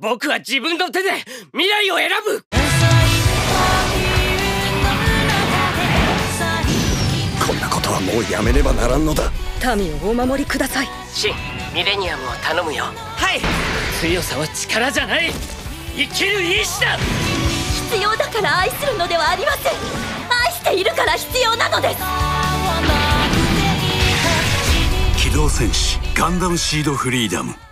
僕は自分の手で未来を選ぶ。 こんなことはもうやめねばならんのだ。 民をお守りください。 シン、ミレニアムを頼むよ。はい。強さは力じゃない、生きる意志だ。 必要だから愛するのではありません。愛しているから必要なのです。 機動戦士ガンダムシードフリーダム。